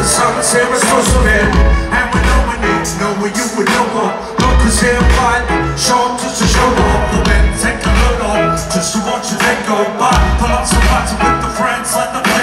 the sun's here, it's also here. And we know we need to know where you would know what. Look who's here fighting, show up just to show up. The men take a load on, just to watch you then go by. Pull up some party with the friends, let the